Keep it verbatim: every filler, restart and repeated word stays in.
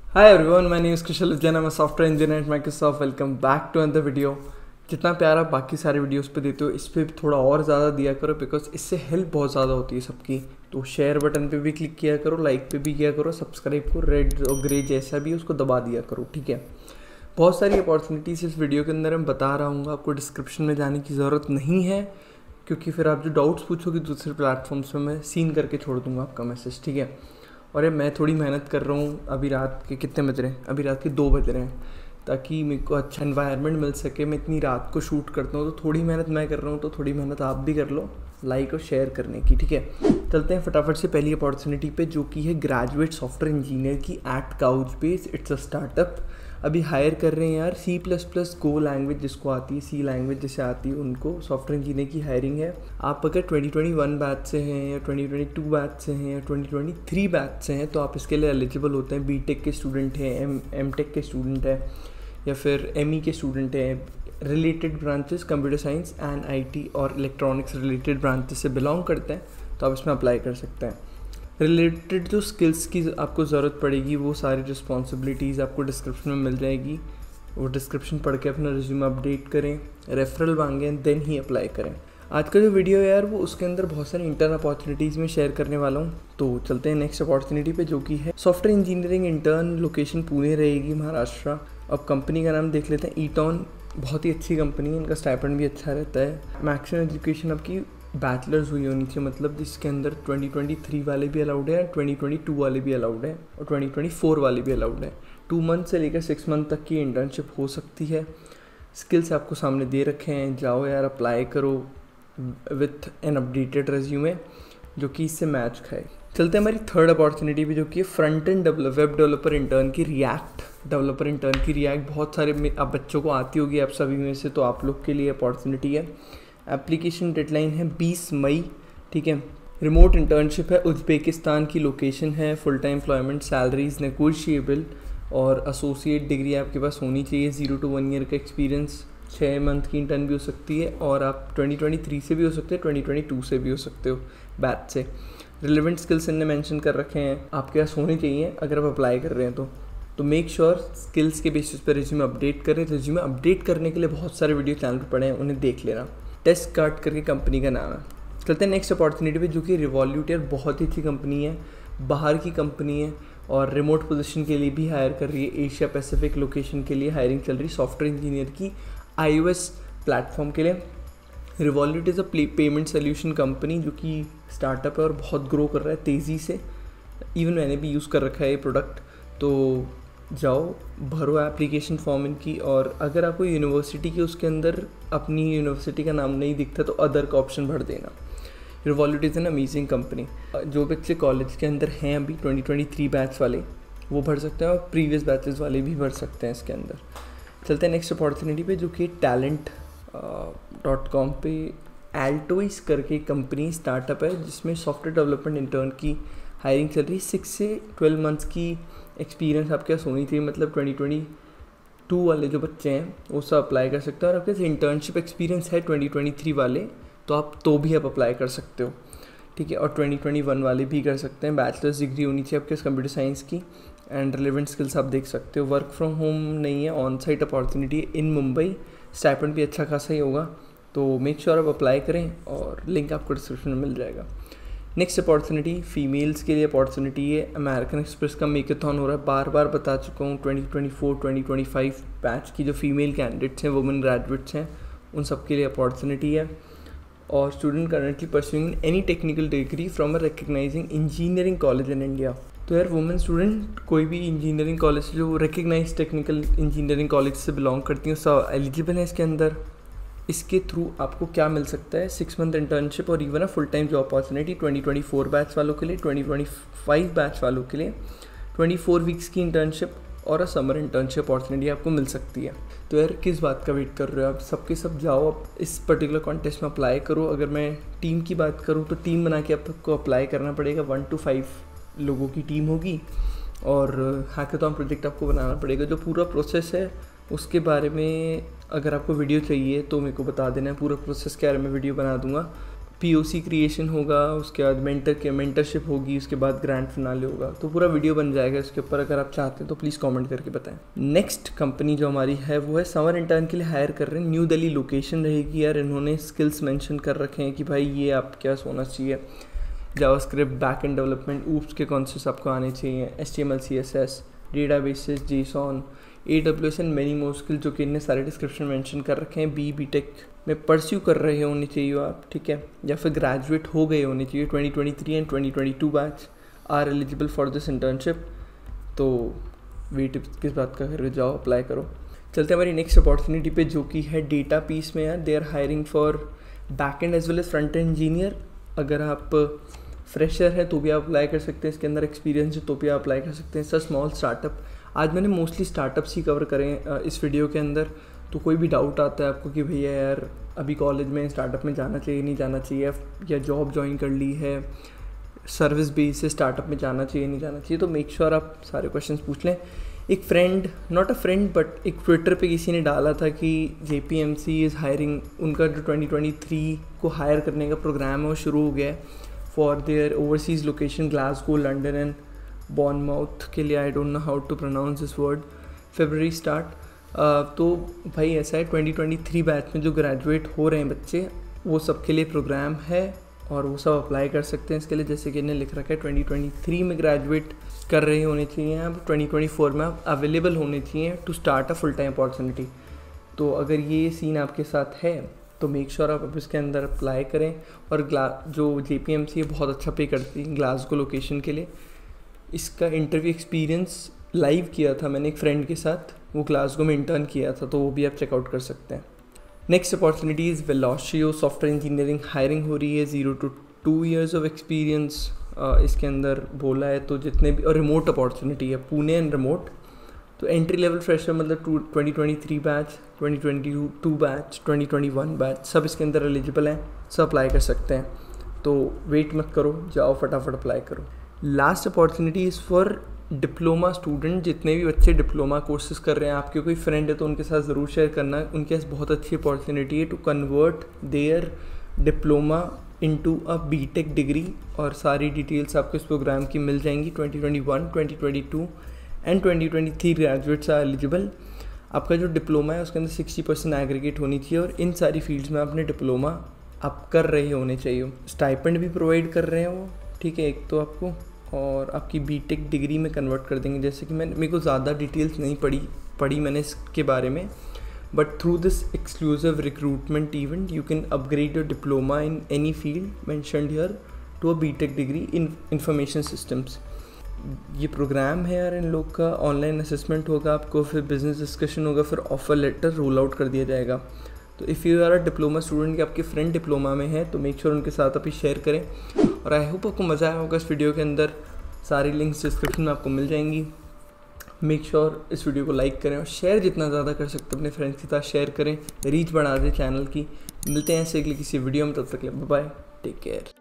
Hi everyone, my name is Kushal Jain. I'm a software engineer at Microsoft. Welcome back to another video. जितना प्यार आप बाकी सारे videos पे देते हो इस पर भी थोड़ा और ज़्यादा दिया करो, बिकॉज इससे हेल्प बहुत ज़्यादा होती है सबकी। तो शेयर बटन पे भी क्लिक किया करो, लाइक पे भी किया करो, सब्सक्राइब को रेड और ग्रे जैसा भी उसको दबा दिया करो, ठीक है। बहुत सारी अपॉर्चुनिटीज़ इस वीडियो के अंदर मैं बता रहा हूँ, आपको डिस्क्रिप्शन में जाने की ज़रूरत नहीं है, क्योंकि फिर आप जो डाउट्स पूछोगे दूसरे प्लेटफॉर्म्स में मैं सीन करके छोड़ दूँगा आपका मैसेज, ठीक है। और ये मैं थोड़ी मेहनत कर रहा हूँ। अभी रात के कितने बज रहे हैं? अभी रात के दो बज रहे हैं, ताकि मेरे को अच्छा एनवायरनमेंट मिल सके। मैं इतनी रात को शूट करता हूँ तो थोड़ी मेहनत मैं कर रहा हूँ, तो थोड़ी मेहनत आप भी कर लो लाइक और शेयर करने की, ठीक है। चलते हैं फटाफट से पहली अपॉर्चुनिटी पे, जो कि है ग्रेजुएट सॉफ्टवेयर इंजीनियर की at Couchbase. It's a startup. अभी हायर कर रहे हैं यार। C plus plus go language जिसको आती है, सी लैंग्वेज जैसे आती है उनको सॉफ्टवेयर इंजीनियर की हायरिंग है। आप अगर ट्वेंटी ट्वेंटी वन बैच से हैं या ट्वेंटी ट्वेंटी टू बैच से हैं या ट्वेंटी ट्वेंटी थ्री बैच से हैं तो आप इसके लिए एलिजिबल होते हैं। बीटेक के स्टूडेंट हैं, एम एम टेक के स्टूडेंट हैं, या फिर एमई के स्टूडेंट हैं, related branches computer science and IT और इलेक्ट्रॉनिक्स रिलेटेड ब्रांचेस से बिलोंग करते हैं, तो आप इसमें अप्लाई कर सकते हैं। रिलेटेड जो स्किल्स की आपको ज़रूरत पड़ेगी वो सारी रिस्पॉन्सिबिलिटीज़ आपको डिस्क्रिप्शन में मिल जाएगी। वो डिस्क्रिप्शन पढ़ के अपना रिज्यूम अपडेट करें, रेफरल मांगें, देन ही अप्लाई करें। आज का जो वीडियो है यार वो उसके अंदर बहुत सारी इंटर्न अपॉर्चुनिटीज़ में शेयर करने वाला हूँ। तो चलते हैं नेक्स्ट अपॉर्चुनिटी पे, जो कि है software engineering intern. Location Pune रहेगी, महाराष्ट्र। अब कंपनी का नाम देख लेते हैं, ईटॉन। बहुत ही अच्छी कंपनी है, इनका स्टाइपेंड भी अच्छा रहता है। मैक्सिमम एजुकेशन आपकी बैचलर्स हुई होनी चाहिए, मतलब जिसके अंदर ट्वेंटी ट्वेंटी थ्री वाले भी अलाउड है, ट्वेंटी ट्वेंटी टू वाले भी अलाउड है और ट्वेंटी ट्वेंटी फोर वाले भी अलाउड है। टू मंथ से लेकर सिक्स मंथ तक की इंटर्नशिप हो सकती है। स्किल्स आपको सामने दे रखे हैं, जाओ यार अप्लाई करो विथ एन अपडेटेड रेज्यूमे जो कि इससे मैच खाए। चलते हैं हमारी थर्ड अपॉर्चुनिटी भी, जो कि front end develop web developer intern की, रिएक्ट डेवलपर इंटर्न की। रिएक्ट बहुत सारे आप बच्चों को आती होगी, आप सभी में से, तो आप लोग के लिए अपॉर्चुनिटी है। एप्लीकेशन डेडलाइन है बीस मई, ठीक है। रिमोट इंटर्नशिप है, उज्बेकिस्तान की लोकेशन है। Full time employment, salaries negotiable और एसोसिएट डिग्री आपके पास होनी चाहिए। जीरो टू वन ईयर का एक्सपीरियंस। छः मंथ की इंटर्न भी हो सकती है और आप ट्वेंटी ट्वेंटी थ्री से भी हो सकते हैं, ट्वेंटी ट्वेंटी टू से भी हो सकते हो बैच से। रिलेवेंट स्किल्स इनने मेंशन कर रखे हैं, आपके पास होने चाहिए अगर आप अप्लाई कर रहे हैं तो तो मेक श्योर स्किल्स के बेसिस पर रिज्यूमे अपडेट करें। रिज्यूमे अपडेट करने के लिए बहुत सारे वीडियो चैनल पर पड़े हैं, उन्हें देख लेना। टेस्ट कार्ड करके कंपनी का नाम है। चलते हैं नेक्स्ट अपॉर्चुनिटी पे, जो कि रिवॉल्यूट। बहुत ही अच्छी कंपनी है, बाहर की कंपनी है और रिमोट पोजीशन के लिए भी हायर कर रही है। एशिया पैसिफिक लोकेशन के लिए हायरिंग चल रही है सॉफ्टवेयर इंजीनियर की, आईओएस प्लेटफॉर्म के लिए। Revolut is a payment solution company जो कि स्टार्टअप है और बहुत ग्रो कर रहा है तेज़ी से। इवन मैंने भी यूज़ कर रखा है ये प्रोडक्ट। तो जाओ भरो एप्लीकेशन फॉर्म इनकी, और अगर आपको यूनिवर्सिटी के उसके अंदर अपनी यूनिवर्सिटी का नाम नहीं दिखता तो अदर का ऑप्शन भर देना। Revolut is an amazing company. जो बच्चे कॉलेज के अंदर हैं अभी ट्वेंटी ट्वेंटी थ्री बैच वाले वो भर सकते हैं और प्रीवियस बैचेस वाले भी भर सकते हैं इसके अंदर। चलते हैं नेक्स्ट अपॉर्चुनिटी पे, जो कि टैलेंट डॉट कॉम पे एल्टोइस करके कंपनी स्टार्टअप है जिसमें सॉफ्टवेयर डेवलपमेंट इंटर्न की हायरिंग चल रही है। सिक्स से ट्वेल्व मंथ्स की एक्सपीरियंस आपके पास होनी चाहिए, मतलब ट्वेंटी ट्वेंटी टू वाले जो बच्चे हैं वो सब अप्लाई कर सकते हैं। और आपके पास इंटर्नशिप एक्सपीरियंस है ट्वेंटी ट्वेंटी थ्री वाले तो आप तो भी आप अप्लाई कर सकते हो, ठीक है। और ट्वेंटी ट्वेंटी वन वाले भी कर सकते हैं। बैचलर्स डिग्री होनी चाहिए आपके पास कंप्यूटर साइंस की, एंड रिलेवेंट स्किल्स आप देख सकते हो। वर्क फ्रॉम होम नहीं है, on site opportunity in Mumbai. Stipend भी अच्छा खासा ही होगा, तो मेक श्योर आप अप्लाई करें और लिंक आपको डिस्क्रिप्शन में मिल जाएगा। नेक्स्ट अपॉर्चुनिटी फीमेल्स के लिए अपॉर्चुनिटी है। अमेरिकन एक्सप्रेस का मेकेथॉन हो रहा है, बार बार बता चुका हूँ। Twenty twenty four twenty twenty five batch की जो फीमेल कैंडिडेट्स हैं, वुमेन ग्रेजुएट्स हैं, उन सब के लिए अपॉर्चुनिटी है। और student currently pursuing any technical degree from a recognizing engineering college in India. तो यार वुमेन स्टूडेंट कोई भी इंजीनियरिंग कॉलेज जो रिकग्नाइज टेक्निकल इंजीनियरिंग कॉलेज से बिलोंग करती हैं सब एलिजिबल है इसके अंदर। इसके थ्रू आपको क्या मिल सकता है? सिक्स मंथ इंटर्नशिप और even a full time job opportunity twenty twenty four batch वालों के लिए, ट्वेंटी ट्वेंटी फाइव बैच वालों के लिए ट्वेंटी फोर वीक्स की इंटर्नशिप और अ समर इंटर्नशिप अपॉर्चुनिटी आपको मिल सकती है। तो यार किस बात का वेट कर रहे हो आप? सबके सब जाओ अब इस पर्टिकुलर कॉन्टेस्ट में अप्लाई करो। अगर मैं टीम की बात करूँ तो टीम बना के आपको अप्लाई करना पड़ेगा। वन टू फाइव लोगों की टीम होगी और हैकाथॉन प्रोजेक्ट आपको बनाना पड़ेगा। जो पूरा प्रोसेस है उसके बारे में अगर आपको वीडियो चाहिए तो मेरे को बता देना है, पूरा प्रोसेस के बारे में वीडियो बना दूंगा। पीओसी क्रिएशन होगा, उसके बाद मेंटर के मेंटरशिप होगी, उसके बाद ग्रैंड फिनाले होगा। तो पूरा वीडियो बन जाएगा इसके ऊपर, अगर आप चाहते हैं तो प्लीज़ कमेंट करके बताएं। नेक्स्ट कंपनी जो हमारी है वो है समर इंटर्न के लिए हायर कर रहे हैं। न्यू दिल्ली लोकेशन रहेगी यार। इन्होंने स्किल्स मेंशन कर रखे हैं कि भाई ये आप क्या होना चाहिए, JavaScript, back end development, OOPs के कॉन्सेप्ट्स आपको आने चाहिए, H T M L, C S S, databases, JSON, A W S and many more skill, जो कि इन्हें सारे डिस्क्रिप्शन मेंशन कर रखे हैं। बी बी टेक में परस्यू कर रहे होने चाहिए आप, ठीक है, या फिर ग्रेजुएट हो गए होने चाहिए। Twenty twenty three and twenty twenty two batch are eligible for this internship. तो वेट किस बात का कर जाओ, अप्लाई करो। चलते हैं हमारी नेक्स्ट अपॉर्चुनिटी पे, जो कि है डेटा पीस में। यार they are hiring for back end as well as front end engineer. अगर आप फ्रेशर है तो भी आप अप्लाई कर सकते हैं, इसके अंदर एक्सपीरियंस है तो भी आप अप्लाई कर सकते हैं। सर स्मॉल स्टार्टअप, आज मैंने मोस्टली स्टार्टअप्स ही कवर करें इस वीडियो के अंदर। तो कोई भी डाउट आता है आपको कि भैया यार अभी कॉलेज में स्टार्टअप में जाना चाहिए नहीं जाना चाहिए, या जॉब ज्वाइन कर ली है सर्विस बेस से स्टार्टअप में जाना चाहिए नहीं जाना चाहिए, तो मेक श्योर आप सारे क्वेश्चंस पूछ लें। एक friend, not a friend but एक ट्विटर पे किसी ने डाला था कि J P M C is hiring, उनका जो ट्वेंटी ट्वेंटी थ्री को हायर करने का प्रोग्राम है वो शुरू हो गया है for their overseas location Glasgow, London and Bournemouth के लिए। I don't know how to pronounce this word. February start. तो भाई ऐसा है, ट्वेंटी ट्वेंटी थ्री बैच में जो ग्रेजुएट हो रहे हैं बच्चे, वो सबके लिए प्रोग्राम है और वो सब अप्लाई कर सकते हैं इसके लिए। जैसे कि इन्हें लिख रखा है ट्वेंटी ट्वेंटी थ्री में ग्रेजुएट कर रहे होने चाहिए, अब ट्वेंटी ट्वेंटी फोर में आप अवेलेबल होने चाहिए to start a full time opportunity. तो अगर ये सीन आपके साथ है तो मेक श्योर आप अब इसके अंदर अप्लाई करें। और ग्ला जो जे पी एम सी है बहुत अच्छा पे करती है ग्लासगो लोकेशन के लिए। इसका इंटरव्यू एक्सपीरियंस लाइव किया था मैंने एक फ्रेंड के साथ, वो ग्लासगो में इंटर्न किया था, तो वो भी आप चेकआउट कर सकते हैं। Next opportunities Velocio software engineering, hiring हो रही है zero to two years of experience इसके अंदर बोला है। तो जितने भी, और रिमोट अपॉर्चुनिटी है, पुणे एंड रिमोट। तो एंट्री लेवल फ्रेशर मतलब to twenty twenty three batch, twenty twenty two batch, twenty twenty one batch, सब इसके अंदर एलिजिबल हैं, सब अप्लाई कर सकते हैं। तो वेट मत करो, जाओ फटाफट अप्लाई करो। Last opportunity is for diploma student. जितने भी बच्चे डिप्लोमा कोर्सेज कर रहे हैं, आपके कोई फ्रेंड है तो उनके साथ ज़रूर शेयर करना। उनके पास बहुत अच्छी अपॉर्चुनिटी है to convert their diploma into a B Tech degree. और सारी डिटेल्स आपको इस प्रोग्राम की मिल जाएंगी। Twenty twenty one, twenty twenty two and twenty twenty three graduates are eligible. आपका जो डिप्लोमा है उसके अंदर सिक्सटी परसेंट एग्रीगेट होनी चाहिए और इन सारी फील्ड्स में आपने डिप्लोमा आप कर रहे होने चाहिए। स्टाइपेंड भी प्रोवाइड कर रहे हैं वो, ठीक है, एक तो आपको, और आपकी बीटेक डिग्री में कन्वर्ट कर देंगे। जैसे कि मैंने, मेरे को ज़्यादा डिटेल्स नहीं पढ़ी पढ़ी मैंने इसके बारे में, but through this exclusive recruitment event you can upgrade your diploma in any field mentioned here to a B Tech degree in information systems. ये प्रोग्राम है यार इन लोग का। ऑनलाइन असेसमेंट होगा आपको, फिर बिजनेस डिस्कशन होगा, फिर ऑफर लेटर रोल आउट कर दिया जाएगा। तो if you are a diploma student कि आपके फ्रेंड डिप्लोमा में है तो मेक श्योर उनके साथ आप ही शेयर करें। और आई होप आपको मज़ा आया होगा इस वीडियो के अंदर। सारी लिंक्स डिस्क्रिप्शन में आपको मिल जाएंगी। मेक श्योर इस वीडियो को लाइक करें और शेयर जितना ज़्यादा कर सकते अपने फ्रेंड्स के साथ शेयर करें, रीच बढ़ा दें चैनल की। मिलते हैं ऐसे अगले किसी वीडियो में, तब तक के लिए बाय बाय, टेक केयर।